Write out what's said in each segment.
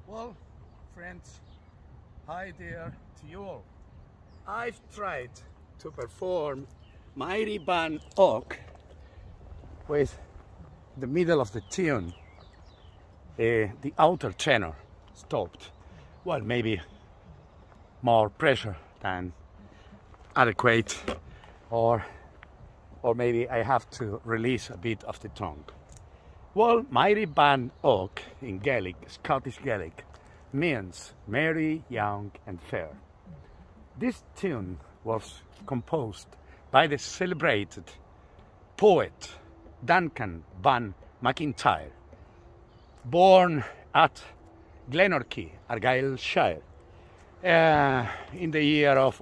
Well, friends, hi there to you all. I've tried to perform Mhàiri Bhàn Òg with the middle of the tune, the outer tenor stopped. Well, maybe more pressure than adequate, or maybe I have to release a bit of the tongue. Well, Mhàiri Bhàn Òg in Gaelic, Scottish Gaelic, means merry, young and fair. This tune was composed by the celebrated poet Duncan Van McIntyre, born at Glenorchy, Argyllshire, in the year of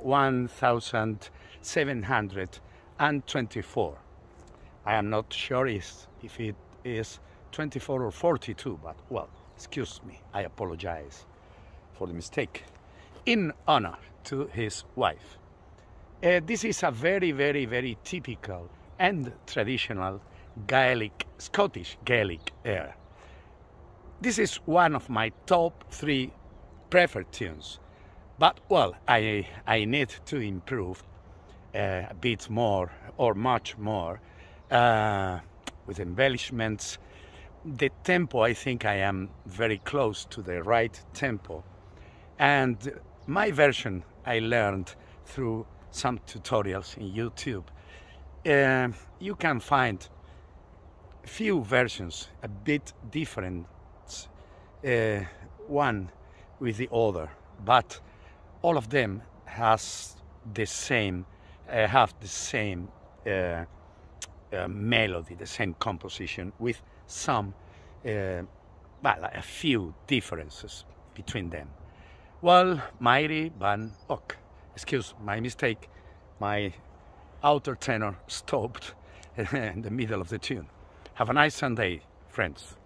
1724. I am not sure if it is 24 or 42, but well, excuse me, I apologize for the mistake. In honor to his wife. This is a very typical and traditional Gaelic, Scottish Gaelic air. This is one of my top 3 preferred tunes, but well, I need to improve a bit more or much more with embellishments. The tempo, I think I am very close to the right tempo, and my version I learned through some tutorials in YouTube. You can find few versions a bit different one with the other, but all of them have the same melody, the same composition, with some a few differences between them. Well, Mhàiri Bhàn Òg. Excuse my mistake, my outer tenor stopped in the middle of the tune. Have a nice Sunday, friends.